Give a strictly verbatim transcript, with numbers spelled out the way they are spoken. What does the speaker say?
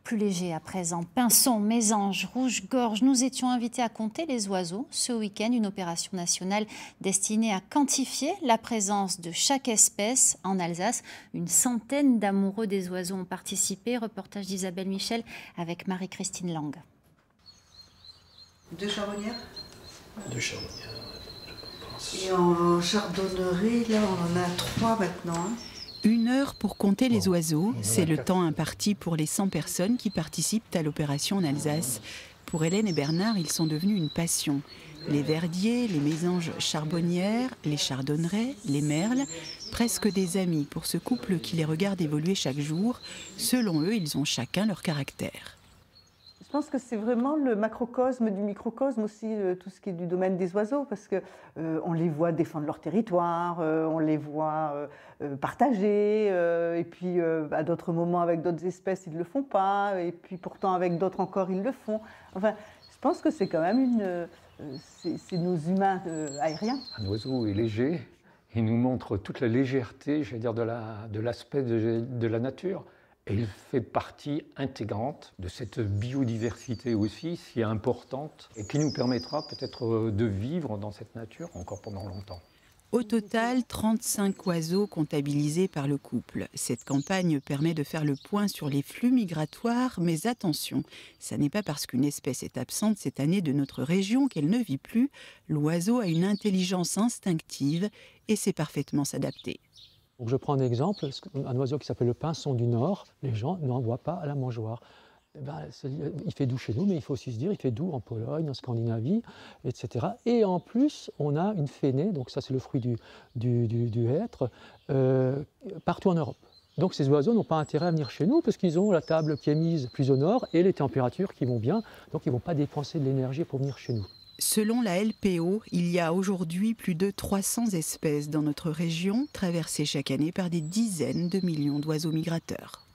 Plus léger à présent, pinsons, mésanges, rouge-gorge, nous étions invités à compter les oiseaux. Ce week-end, une opération nationale destinée à quantifier la présence de chaque espèce en Alsace. Une centaine d'amoureux des oiseaux ont participé. Reportage d'Isabelle Michel avec Marie-Christine Lang. Deux charbonnières Deux charbonnières, je pense. Et en chardonnerie, là, on en a trois maintenant. Une heure pour compter les oiseaux, c'est le temps imparti pour les cent personnes qui participent à l'opération en Alsace. Pour Hélène et Bernard, ils sont devenus une passion. Les verdiers, les mésanges charbonnières, les chardonnerets, les merles, presque des amis pour ce couple qui les regarde évoluer chaque jour. Selon eux, ils ont chacun leur caractère. Je pense que c'est vraiment le macrocosme du microcosme aussi, euh, tout ce qui est du domaine des oiseaux, parce que euh, on les voit défendre leur territoire, euh, on les voit euh, euh, partager, euh, et puis euh, à d'autres moments avec d'autres espèces ils ne le font pas, et puis pourtant avec d'autres encore ils le font. Enfin, je pense que c'est quand même une, euh, c'est nos humains euh, aériens. Un oiseau est léger, il nous montre toute la légèreté, je vais dire, de la, de l'aspect de, de la nature. Et il fait partie intégrante de cette biodiversité aussi, si importante, et qui nous permettra peut-être de vivre dans cette nature encore pendant longtemps. Au total, trente-cinq oiseaux comptabilisés par le couple. Cette campagne permet de faire le point sur les flux migratoires, mais attention, ça n'est pas parce qu'une espèce est absente cette année de notre région qu'elle ne vit plus. L'oiseau a une intelligence instinctive et sait parfaitement s'adapter. Donc je prends un exemple, un oiseau qui s'appelle le pinson du Nord, les gens n'envoient pas à la mangeoire. Eh ben, il fait doux chez nous, mais il faut aussi se dire il fait doux en Pologne, en Scandinavie, et cetera. Et en plus, on a une fenée, donc ça c'est le fruit du, du, du, du hêtre, euh, partout en Europe. Donc ces oiseaux n'ont pas intérêt à venir chez nous parce qu'ils ont la table qui est mise plus au nord et les températures qui vont bien, donc ils ne vont pas dépenser de l'énergie pour venir chez nous. Selon la L P O, il y a aujourd'hui plus de trois cents espèces dans notre région, traversées chaque année par des dizaines de millions d'oiseaux migrateurs.